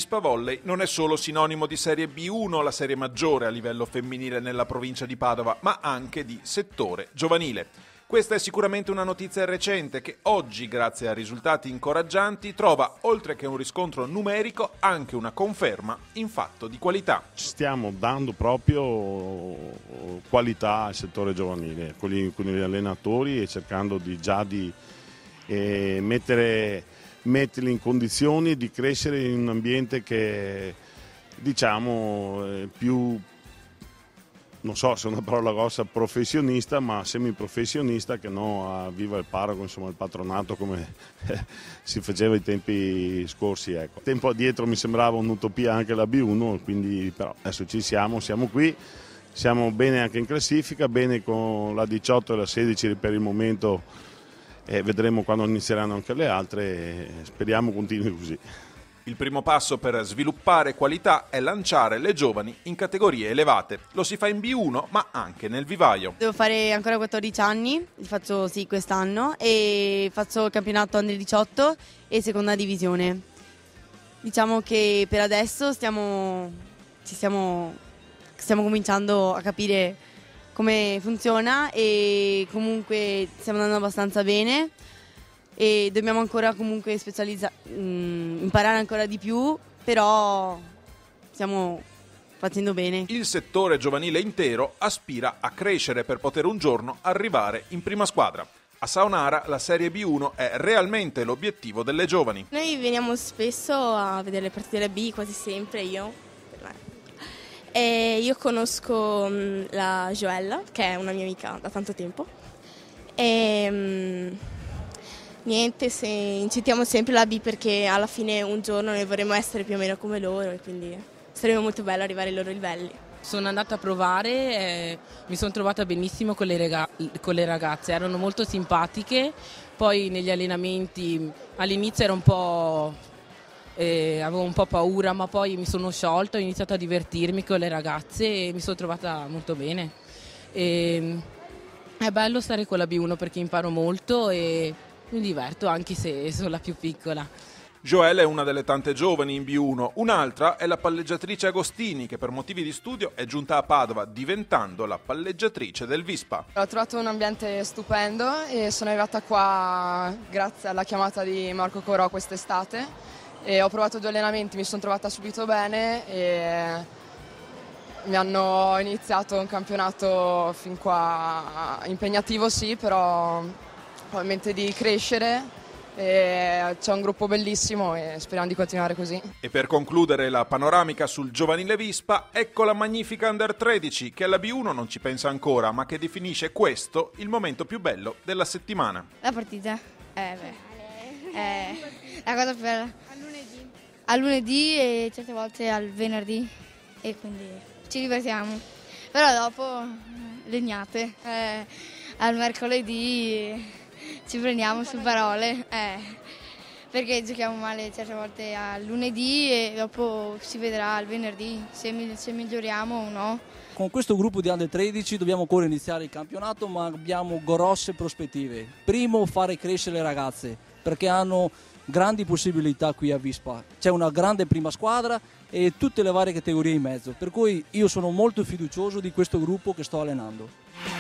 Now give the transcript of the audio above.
Vispa Volley non è solo sinonimo di Serie B1, la serie maggiore a livello femminile nella provincia di Padova, ma anche di settore giovanile. Questa è sicuramente una notizia recente che oggi, grazie a risultati incoraggianti, trova, oltre che un riscontro numerico, anche una conferma in fatto di qualità. Stiamo dando proprio qualità al settore giovanile, con gli allenatori, e cercando di metterli in condizioni di crescere in un ambiente che, diciamo, è più, non so se è una parola grossa, professionista, ma semiprofessionista, che no a viva il parroco, insomma il patronato, come si faceva ai tempi scorsi. Ecco. Tempo addietro mi sembrava un'utopia anche la B1, quindi però adesso siamo qui, siamo bene anche in classifica, bene con la 18 e la 16 per il momento, e vedremo quando inizieranno anche le altre, e speriamo continui così. Il primo passo per sviluppare qualità è lanciare le giovani in categorie elevate. Lo si fa in B1, ma anche nel vivaio. Devo fare ancora 14 anni, li faccio quest'anno, e faccio il campionato Under 18 e seconda divisione. Diciamo che per adesso stiamo cominciando a capire come funziona, e comunque stiamo andando abbastanza bene. E dobbiamo ancora comunque imparare ancora di più, però stiamo facendo bene. Il settore giovanile intero aspira a crescere per poter un giorno arrivare in prima squadra. A Saonara la Serie B1 è realmente l'obiettivo delle giovani. Noi veniamo spesso a vedere le partite della B, quasi sempre io. E io conosco la Joella, che è una mia amica da tanto tempo. Niente, incitiamo sempre la B, perché alla fine un giorno noi vorremmo essere più o meno come loro, e quindi sarebbe molto bello arrivare ai loro livelli. Sono andata a provare e mi sono trovata benissimo con le ragazze, erano molto simpatiche. Poi negli allenamenti all'inizio avevo un po' paura, ma poi mi sono sciolta, ho iniziato a divertirmi con le ragazze e mi sono trovata molto bene. È bello stare con la B1 perché imparo molto e mi diverto, anche se sono la più piccola. Joelle è una delle tante giovani in B1, un'altra è la palleggiatrice Agostini, che per motivi di studio è giunta a Padova diventando la palleggiatrice del Vispa. Ho trovato un ambiente stupendo e sono arrivata qua grazie alla chiamata di Marco Corò quest'estate, e ho provato 2 allenamenti, mi sono trovata subito bene e mi hanno iniziato un campionato fin qua impegnativo, sì, però ho in mente di crescere, e c'è un gruppo bellissimo e speriamo di continuare così. E per concludere la panoramica sul giovanile Vispa, ecco la magnifica Under 13 che alla B1 non ci pensa ancora, ma che definisce questo il momento più bello della settimana. La partita? La cosa più bella. Al lunedì e certe volte al venerdì, e quindi ci divertiamo. Però dopo legnate. Al mercoledì ci prendiamo su parole, perché giochiamo male certe volte al lunedì, e dopo si vedrà al venerdì se miglioriamo o no. Con questo gruppo di Under 13 dobbiamo ancora iniziare il campionato, ma abbiamo grosse prospettive. Primo, fare crescere le ragazze, perché hanno grandi possibilità qui a Vispa. C'è una grande prima squadra e tutte le varie categorie in mezzo, per cui io sono molto fiducioso di questo gruppo che sto allenando.